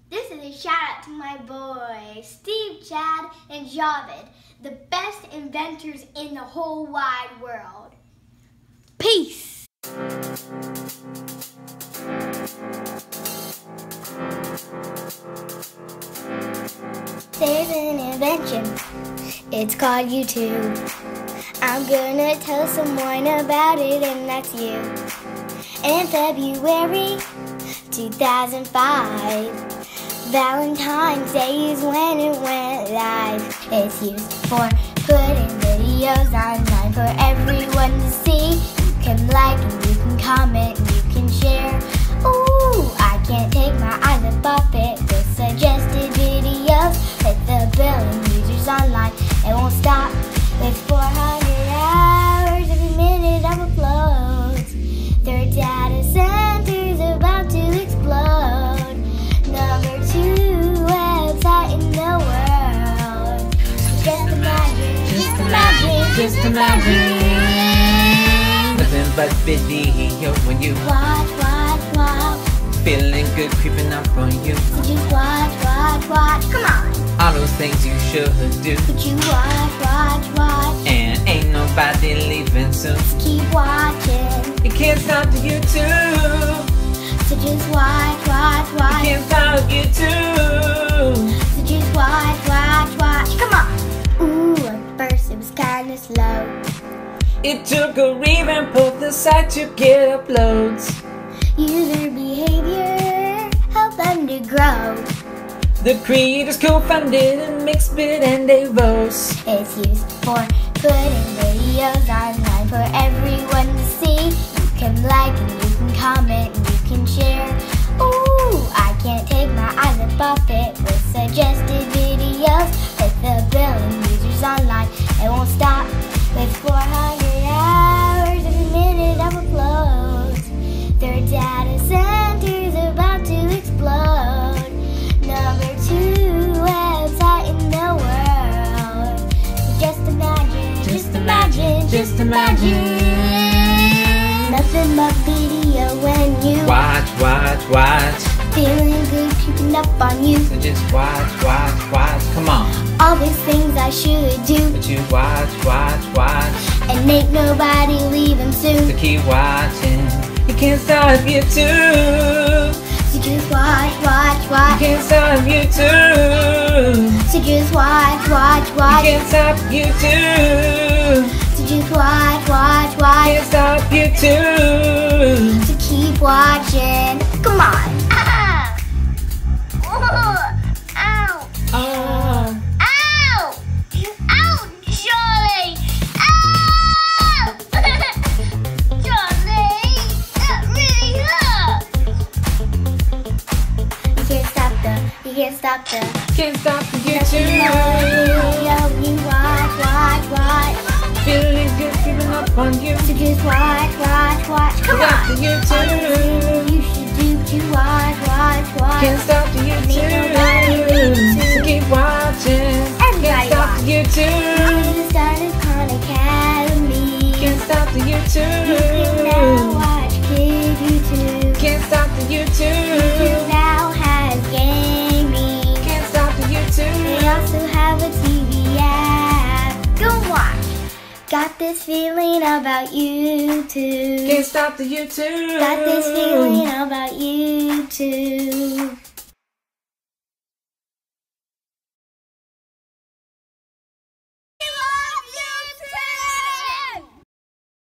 This is a shout out to my boys, Steve, Chad, and Javid, the best inventors in the whole wide world. Peace! There's an invention, it's called YouTube. I'm gonna tell someone about it, and that's you. In February 2005, Valentine's Day is when it went live. It's used for putting videos online for everyone to see. You can like and you can comment and you can share. Ooh, I can't take my eyes off it with suggested videos. With a billion users online, it won't stop. With 400 hours every minute of uploads. Their data center's about to explode. Number 2 website in the world. Just imagine, just imagine. Nothing but video when you watch. Feeling good creeping up on you. So just watch. Come on. All those things you should do. But you watch. And ain't nobody leaving soon. Just keep watching. You can't stop the YouTube. So just watch. You can't stop YouTube. So just watch. Come on. Ooh, at first it was kinda slow. It took a revamp of the site to get uploads. User behavior helped them to grow. The creators co-founded a mixed bit and they rose. It's used for putting videos online for everyone to see. You can like and you can comment and you can share. Ooh, I can't take my eyes off it with suggested videos. With a billion users online, it won't stop. With 400 hours every minute of uploads. Their data center's about to explode. Number 2 website in the world. So just imagine. Nothing but video when you watch. Feeling good creeping up on you. So just watch. Come on. All these things I should do. But you watch. And ain't nobody leaving soon. So keep watching. You can't stop YouTube. So just watch. You can't stop YouTube. So just watch. You can't stop YouTube. So just watch. You can't stop YouTube. So keep watching. Come on. Ow! Ow, Charlie! Ow! Charlie, that really hurt. You can't stop the Can't stop the you watch. Feeling good creeping up on you. So just watch. Come Stop on. the YouTube. You should do what you watch. Can't stop the YouTube. So keep watching. Can't stop the YouTube. You started Khan Academy. Can't stop the You YouTube. can now watch Kid YouTube. Can't stop the YouTube. YouTube now has gaming. Can't stop the YouTube. They also have a TV app. Go watch. Got this feeling about YouTube. Can't stop the YouTube. Got this feeling about YouTube.